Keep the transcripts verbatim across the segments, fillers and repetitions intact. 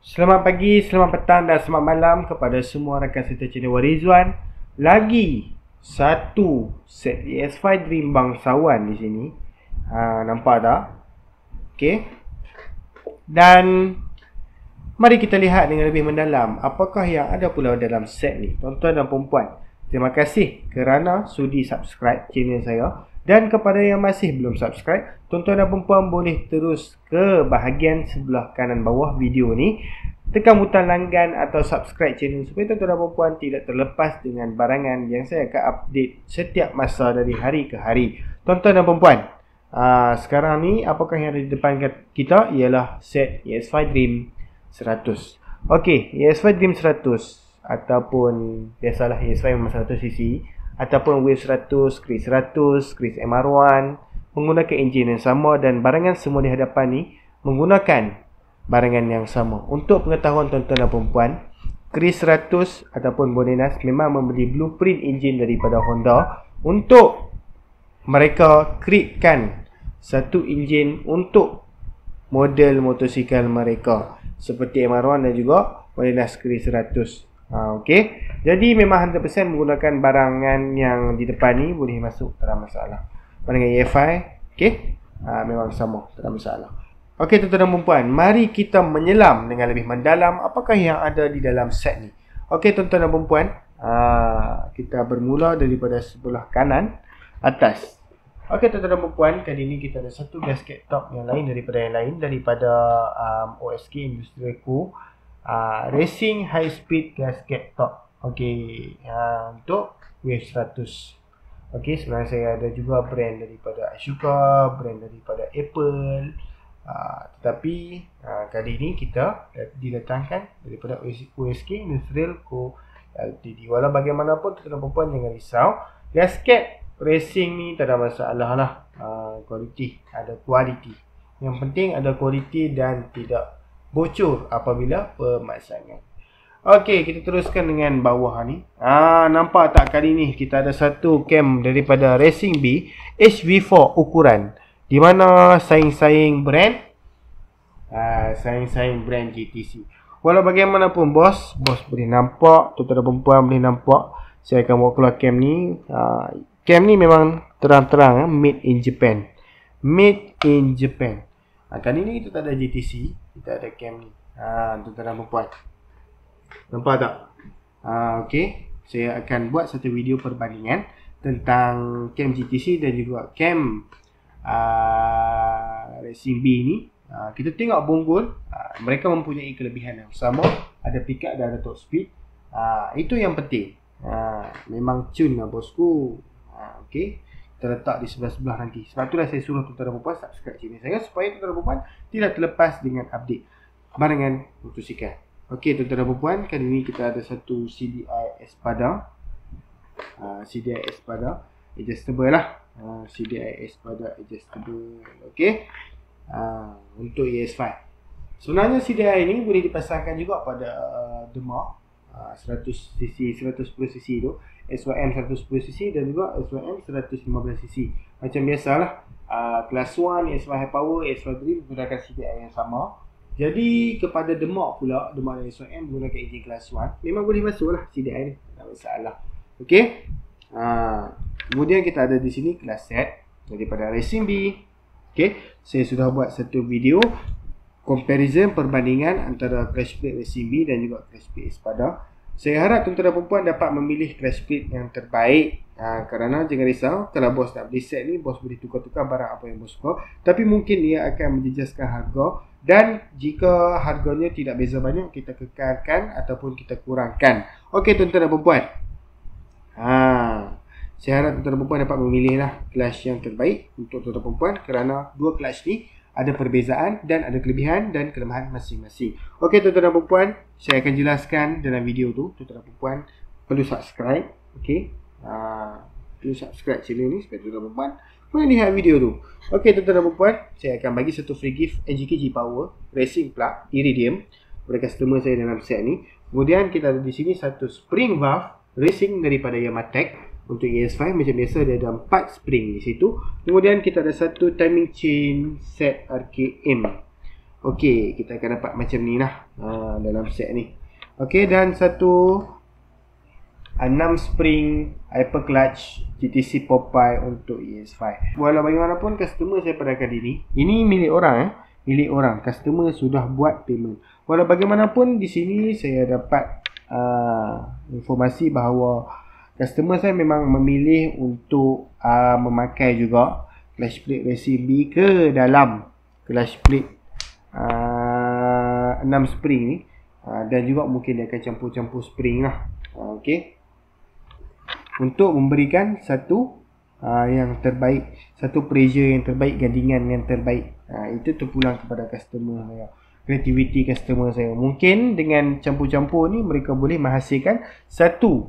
Selamat pagi, selamat petang dan selamat malam kepada semua rakan serta channel Warizwan. Lagi satu set E S lima Dream bangsawan di sini. Ha, nampak tak? Okey. Dan mari kita lihat dengan lebih mendalam apakah yang ada pula dalam set ni. Tuan-tuan dan puan-puan, terima kasih kerana sudi subscribe channel saya. Dan kepada yang masih belum subscribe, tuan-tuan dan puan-puan boleh terus ke bahagian sebelah kanan bawah video ni, tekan butang langgan atau subscribe channel supaya tuan-tuan dan puan-puan tidak terlepas dengan barangan yang saya akan update setiap masa dari hari ke hari. Tuan-tuan dan puan-puan, aa, sekarang ni apakah yang ada di depan kita ialah set E S lima Dream seratus. Okey, E S lima Dream seratus ataupun biasalah E S lima memang seratus cc ataupun Wave seratus, Kris seratus, Kris M R satu menggunakan enjin yang sama dan barangan semua di hadapan ni menggunakan barangan yang sama. Untuk pengetahuan tuan-tuan dan puan-puan, Kris seratus ataupun Bodenas memang membeli blueprint enjin daripada Honda untuk mereka createkan satu enjin untuk model motosikal mereka seperti M R satu dan juga Bodenas Kris seratus. Ha, Okey, jadi memang one hundred percent menggunakan barangan yang di depan ni boleh masuk, tak ada masalah. Barangan E F I, okey, ha, memang sama, tak ada masalah. Okey tuan-tuan dan puan-puan, mari kita menyelam dengan lebih mendalam apakah yang ada di dalam set ni. Okey tuan-tuan dan puan-puan, ha, kita bermula daripada sebelah kanan atas. Okey tuan-tuan dan puan-puan, kali ni kita ada satu gasket top yang lain daripada yang lain daripada um, O S K Industrial Co. Uh, Racing High Speed Gasket Top. Okey, uh, untuk Wave seratus. Okey, sebenarnya saya ada juga brand daripada Ashoka, brand daripada Apple. Uh, tetapi uh, kali ini kita didatangkan daripada O S K Industrial Co. Ltd. Walau bagaimanapun tuan-tuan dan puan jangan risau, gasket racing ni tak ada masalah lah. Uh, kualiti, ada kualiti. Yang penting ada kualiti dan tidak bocor apabila pemasangan. Okey, kita teruskan dengan bawah ni. Ah, nampak tak kali ni kita ada satu cam daripada Racing B H V four ukuran, di mana saing-saing brand ah, saing-saing brand G T C. Walau bagaimanapun bos, bos boleh nampak, tuan-tuan dan puan boleh nampak. Saya akan bawa keluar cam ni. Ah, cam ni memang terang-terang ah, made in Japan. Made in Japan. Ha, kali ni kita tak ada G T C, kita ada cam ni. Ha, tuan-tuan dan puan. Nampak tak? Ha, Okey, saya akan buat satu video perbandingan tentang cam G T C dan juga cam uh, Racing B ni. Ha, kita tengok bonggol, ha, mereka mempunyai kelebihan yang sama, ada pickup dan ada top speed. Ha, itu yang penting. Ha, memang tune lah bosku. Ha, Okey. Terletak di sebelah-sebelah nanti. Sebab itulah saya suruh tuan-tuan dan puan subscribe channel saya supaya tuan-tuan dan puan tidak terlepas dengan update barangan motosikal. Okey tuan-tuan dan puan, kali ini kita ada satu C D I Espada. Uh, C D I Espada adjustable lah. Uh, C D I Espada adjustable. Okey. Uh, untuk E S lima. Sebenarnya C D I ini boleh dipasangkan juga pada uh, Demak uh, seratus cc, seratus sepuluh cc tu. S Y M seratus sepuluh cc dan juga S Y M seratus lima belas cc. Macam biasalah, uh, Class satu, S Y High Power, S Y Dream menggunakan C D I yang sama. Jadi kepada Demak pula, Demak dan S Y M menggunakan enjin Class satu, memang boleh masuk lah C D I ni, tak masalah. Okey. Uh, kemudian kita ada di sini Class Z daripada Racing B. Okey, saya sudah buat satu video comparison perbandingan antara crash plate Racing B dan juga crash plate Espada. Saya harap tuan-tuan dan puan dapat memilih crash plate yang terbaik. Ha, kerana jangan risau, kalau bos nak beli set ni, bos boleh tukar-tukar barang apa yang bos suka. Tapi mungkin ia akan menjejaskan harga. Dan jika harganya tidak beza banyak, kita kekalkan ataupun kita kurangkan. Okey tuan-tuan dan puan. Ha, saya harap tuan-tuan dan puan dapat memilih lah clutch yang terbaik untuk tuan-tuan dan puan. Kerana dua clutch ni ada perbezaan dan ada kelebihan dan kelemahan masing-masing. Okey tuan-tuan dan puan, saya akan jelaskan dalam video tu. Tuan-tuan dan puan perlu subscribe. Okey, uh, perlu subscribe channel ni supaya tuan-tuan dan puan boleh lihat video tu. Okey tuan-tuan dan puan, saya akan bagi satu free gift N G K G Power Racing Plug Iridium kepada customer saya dalam set ni. Kemudian kita ada di sini satu spring valve racing daripada Yamatech. Untuk E S lima macam biasa dia ada empat spring di situ. Kemudian kita ada satu timing chain set R K M. Okey, kita akan dapat macam ni lah ha, dalam set ni. Okey, dan satu enam spring hyper clutch G T C Popeye untuk E S lima. Walau bagaimanapun customer saya pada kali ni, ini milik orang eh, milik orang. Customer sudah buat payment. Walau bagaimanapun di sini saya dapat uh, informasi bahawa customer saya memang memilih untuk uh, memakai juga clutch plate Racing B ke dalam clutch plate uh, enam spring ni. Uh, dan juga mungkin dia akan campur-campur spring lah. uh, Okey, untuk memberikan satu uh, yang terbaik, satu pressure yang terbaik, gandingan yang terbaik. uh, Itu terpulang kepada customer saya, kreativiti customer saya. Mungkin dengan campur-campur ni mereka boleh menghasilkan satu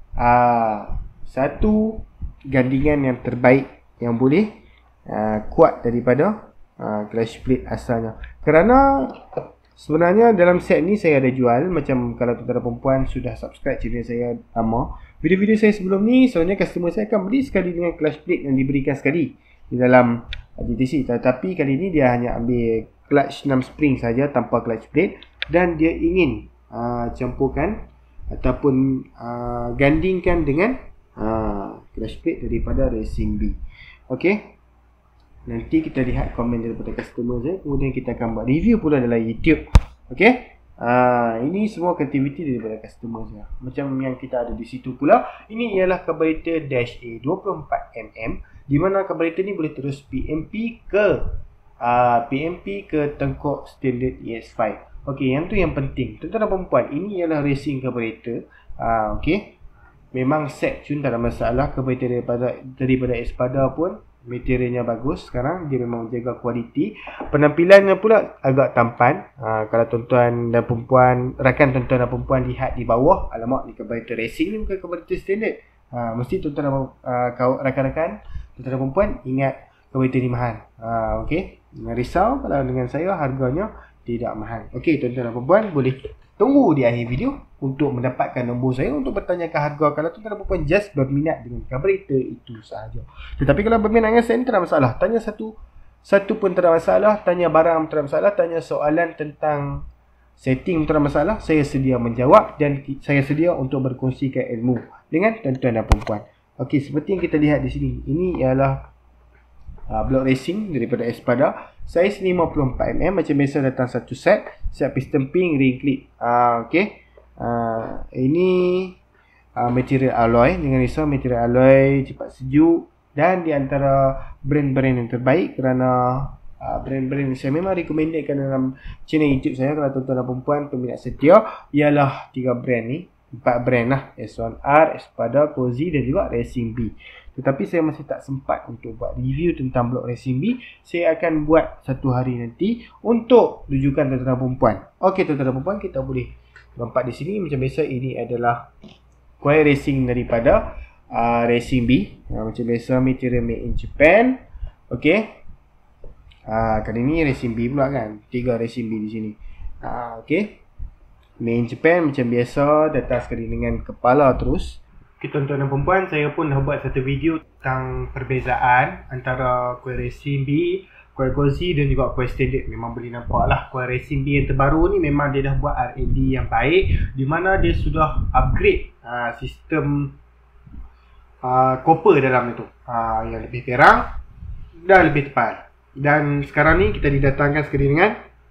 uh, Satu gandingan yang terbaik, yang boleh uh, kuat daripada uh, clutch plate asalnya. Kerana sebenarnya dalam set ni saya ada jual, macam kalau tuan-tuan dan perempuan sudah subscribe channel saya lama, video-video saya sebelum ni sebenarnya customer saya akan beli sekali dengan clutch plate yang diberikan sekali di dalam G T C. Tetapi kali ni dia hanya ambil clutch enam spring saja tanpa clutch plate, dan dia ingin uh, campurkan ataupun uh, gandingkan dengan uh, clutch plate daripada Racing B. Okey, nanti kita lihat komen daripada customer saya, kemudian kita akan buat review pula dalam YouTube. Okey, uh, ini semua kreativiti daripada customer saya. Macam yang kita ada di situ pula, ini ialah carburetor Dash A dua puluh empat milimeter, di mana carburetor ni boleh terus P M P ke uh, P M P ke tengkuk standard E S lima. Okey, yang tu yang penting. Tuan-tuan dan perempuan, ini ialah racing carburetor. Uh, Okey, memang set tune tak ada masalah. Carburetor daripada daripada Espada pun materialnya bagus. Sekarang dia memang jaga kualiti. Penampilannya pula agak tampan. ha, Kalau tuan-tuan dan perempuan, rakan tuan-tuan dan perempuan lihat di bawah, alamak ni carburetor racing ni bukan carburetor standard. ha, Mesti tuan-tuan dan uh, rakan-rakan, tuan-tuan dan perempuan ingat carburetor ni mahal. ha, Okey, jangan risau kalau dengan saya harganya tidak mahal. Okey, tuan-tuan dan perempuan boleh tunggu di akhir video untuk mendapatkan nombor saya untuk bertanyakan harga kalau tuan-tuan dan perempuan just berminat dengan carburetor itu sahaja. Tetapi kalau berminat dengan saya, tak ada masalah. Tanya satu satu pun tak ada masalah. Tanya barang tak ada masalah. Tanya soalan tentang setting tak ada masalah. Saya sedia menjawab dan saya sedia untuk berkongsikan ilmu dengan tuan-tuan dan perempuan. Okey, seperti yang kita lihat di sini, ini ialah uh, block racing daripada Espada. Saiz lima puluh empat milimeter. Macam biasa datang satu set. Set piston pin, ring clip. uh, Okey, uh, ini uh, material alloy. Jangan risau, material alloy cepat sejuk, dan di antara brand-brand yang terbaik. Kerana uh, brand-brand yang saya memang recommendedkan dalam channel YouTube saya, kalau tuan-tuan dan perempuan peminat setia, ialah tiga brand ni. Empat brand lah, S one R, Espada, Cozy dan juga Racing B. Tetapi saya masih tak sempat untuk buat review tentang blok Racing B. Saya akan buat satu hari nanti untuk rujukan tuan-tuan dan perempuan. Okey, tuan-tuan dan perempuan, kita boleh nampak di sini macam biasa, ini adalah coil racing daripada uh, Racing B. uh, Macam biasa, material made in Japan. Okey, uh, kali ni Racing B pula kan, tiga Racing B di sini. uh, Okey, made in Japan macam biasa, datang sekali dengan kepala terus. Okay, tuan-tuan dan perempuan, saya pun dah buat satu video tentang perbezaan antara coil Racing B, coil Cozy dan juga coil standard. Memang boleh nampak lah, coil Racing B yang terbaru ni memang dia dah buat R and D yang baik, di mana dia sudah upgrade uh, sistem uh, copper dalam itu, uh, yang lebih terang dan lebih tebal. Dan sekarang ni kita didatangkan sekali dengan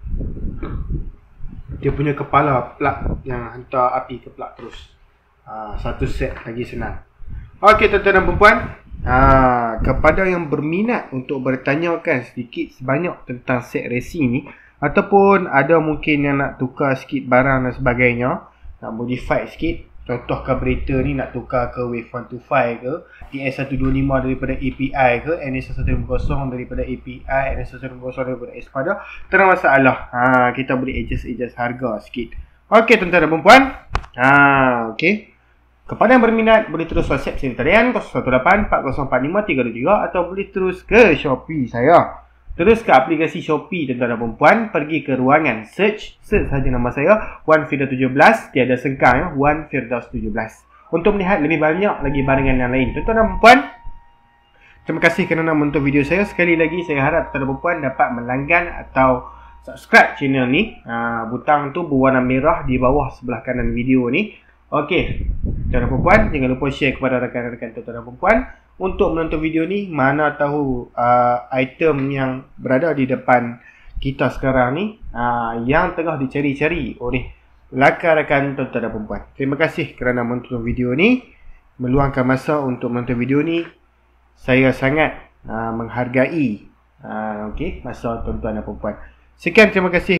dia punya kepala plug yang hantar api ke plug terus. Ha, satu set lagi senang. Okey, tuan-tuan dan perempuan, ha, kepada yang berminat untuk bertanyakan sedikit sebanyak tentang set racing ni, ataupun ada mungkin yang nak tukar sikit barang dan sebagainya, nak modify sikit, contoh carburetor ni nak tukar ke Wave seratus dua puluh lima ke, T S seratus dua puluh lima daripada A P I ke, N S seratus lima puluh daripada A P I, N S seratus lima puluh daripada Espada, tak ada masalah. Ha, kita boleh adjust-adjust harga sikit. Okey, tuan-tuan dan perempuan, ha, okey, kepada yang berminat boleh terus WhatsApp saya di talian kosong satu lapan empat kosong empat lima tiga dua tiga, atau boleh terus ke Shopee saya. Terus ke aplikasi Shopee, tuan-tuan dan perempuan, pergi ke ruangan search, search saja nama saya Wan Firdaus tujuh belas, tiada sengkang ya, Wan Firdaus tujuh belas, untuk melihat lebih banyak lagi barangan yang lain. Tuan-tuan dan perempuan, terima kasih kerana menonton video saya. Sekali lagi saya harap tuan-tuan dan perempuan dapat melanggan atau subscribe channel ni. Ha, butang tu berwarna merah di bawah sebelah kanan video ni. Okey, tuan dan perempuan, jangan lupa share kepada rakan-rakan tuan dan perempuan untuk menonton video ni. Mana tahu uh, item yang berada di depan kita sekarang ni uh, yang tengah dicari-cari oleh rakan-rakan tuan dan perempuan. Terima kasih kerana menonton video ni, meluangkan masa untuk menonton video ni. Saya sangat uh, menghargai uh, okay, masa tuan-tuan dan perempuan. Sekian, terima kasih.